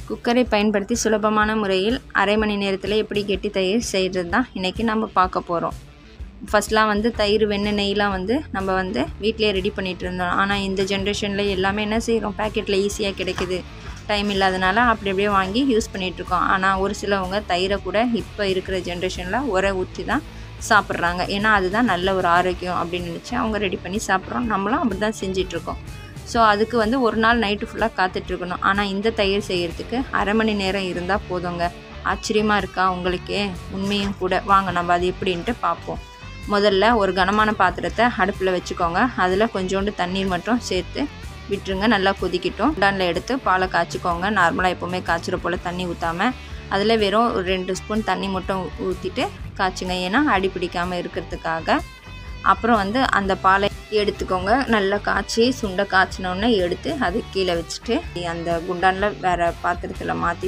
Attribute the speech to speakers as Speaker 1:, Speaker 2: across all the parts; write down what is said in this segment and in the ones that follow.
Speaker 1: குக்கரை பயன்படுத்தி சுலபமான முறையில் அரை மணி நேரத்தில் எப்படி கெட்டி தயிர் செய்கிறது தான் இன்றைக்கி நம்ம பார்க்க போகிறோம். ஃபஸ்ட்லாம் தயிர் வெண்ணெய் நெய்லாம் நம்ம வீட்டிலே ரெடி பண்ணிகிட்டு இருந்தோம். ஆனால் இந்த ஜென்ரேஷனில் எல்லாமே என்ன செய்கிறோம், பேக்கெட்டில் ஈஸியாக கிடைக்குது. டைம் இல்லாதனால அப்படி அப்படியே வாங்கி யூஸ் பண்ணிகிட்ருக்கோம். ஆனால் ஒரு சிலவங்க தயிரை கூட இப்போ இருக்கிற ஜென்ரேஷனில் உரை ஊற்றி தான் சாப்பிட்றாங்க. ஏன்னா அதுதான் நல்ல ஒரு ஆரோக்கியம் அப்படின்னு நினச்சி அவங்க ரெடி பண்ணி சாப்பிட்றோம். நம்மளும் அப்படி தான் செஞ்சிட்ருக்கோம். ஸோ அதுக்கு ஒரு நாள் நைட்டு ஃபுல்லாக காத்துட்ருக்கணும். ஆனால் இந்த தயிர் செய்கிறதுக்கு அரை மணி நேரம் இருந்தால் போதுங்க. ஆச்சரியமாக இருக்கா உங்களுக்கே? உண்மையும் கூட. வாங்க நம்ம அது எப்படின்ட்டு பார்ப்போம். முதல்ல ஒரு கனமான பாத்திரத்தை அடுப்பில் வச்சுக்கோங்க. அதில் கொஞ்சோண்டு தண்ணீர் மட்டும் சேர்த்து விட்டுருங்க. நல்லா கொதிக்கட்டும். குண்டானில் எடுத்து பாலை காய்ச்சிக்கோங்க. நார்மலாக எப்போவுமே காய்ச்சிற போல் தண்ணி ஊற்றாமல் அதில் வெறும் ஒரு 2 ஸ்பூன் தண்ணி மட்டும் ஊற்றிட்டு காய்ச்சுங்க. ஏன்னா அடி பிடிக்காமல் இருக்கிறதுக்காக. அப்புறம் அந்த பாலை எடுத்துக்கோங்க. நல்லா காய்ச்சி சுண்டை காய்ச்சினோடனே எடுத்து அது கீழே வச்சுட்டு அந்த குண்டானில் வேறு பாத்திரத்தில் மாற்றி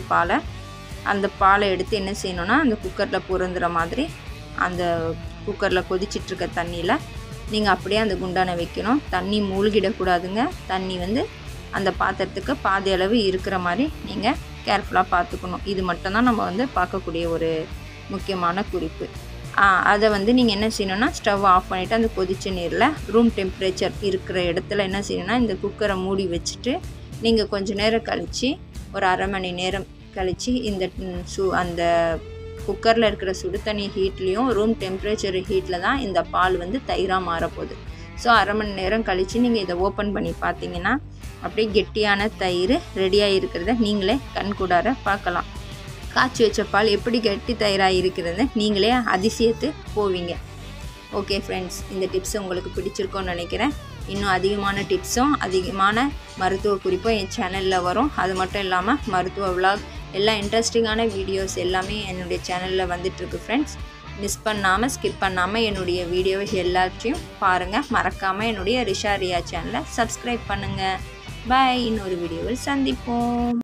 Speaker 1: அந்த பாலை எடுத்து என்ன செய்யணுன்னா, அந்த குக்கரில் பொருந்துகிற மாதிரி அந்த குக்கரில் கொதிச்சிட்ருக்க தண்ணியில் நீங்கள் அப்படியே அந்த குண்டானை வைக்கணும். தண்ணி மூழ்கிடக்கூடாதுங்க. தண்ணி அந்த பாத்திரத்துக்கு பாதி அளவு இருக்கிற மாதிரி நீங்கள் கேர்ஃபுல்லாக பார்த்துக்கணும். இது மட்டும்தான் நம்ம பார்க்கக்கூடிய ஒரு முக்கியமான குறிப்பு. அதை நீங்கள் என்ன செய்யணுன்னா, ஸ்டவ் ஆஃப் பண்ணிவிட்டு அந்த கொதிச்ச நீரில் ரூம் டெம்பரேச்சர் இருக்கிற இடத்துல என்ன செய்யணுன்னா, இந்த குக்கரை மூடி வச்சுட்டு நீங்கள் கொஞ்சம் நேரம் கழித்து ஒரு அரை மணி நேரம் கழித்து அந்த குக்கரில் இருக்கிற சுடு தண்ணி ஹீட்லேயும் ரூம் டெம்பரேச்சர் ஹீட்டில் தான் இந்த பால் தயிராக மாறப்போகுது. ஸோ அரை மணி நேரம் கழித்து நீங்கள் இதை ஓப்பன் பண்ணி பார்த்தீங்கன்னா அப்படியே கெட்டியான தயிர் ரெடியாக இருக்கிறத நீங்களே கண்கூடார பார்க்கலாம். காய்ச்சி வச்ச பால் எப்படி கெட்டி தயிராக இருக்கிறது நீங்களே அதிசயத்து போவீங்க. ஓகே ஃப்ரெண்ட்ஸ், இந்த டிப்ஸ் உங்களுக்கு பிடிச்சிருக்கோன்னு நினைக்கிறேன். இன்னும் அதிகமான டிப்ஸும் அதிகமான மருத்துவ குறிப்பும் என் சேனலில் வரும். அது மட்டும் இல்லாமல் மருத்துவ விலாக் எல்லா இன்ட்ரெஸ்டிங்கான வீடியோஸ் எல்லாமே என்னுடைய சேனலில் வந்துட்டுருக்கு ஃப்ரெண்ட்ஸ். மிஸ் பண்ணாமல் ஸ்கிப் பண்ணாமல் என்னுடைய வீடியோவை எல்லாத்தையும் பாருங்கள். மறக்காமல் என்னுடைய ரிஷா ரியா சேனலை சப்ஸ்கிரைப் பண்ணுங்கள். பாய். இன்னொரு வீடியோவில் சந்திப்போம்.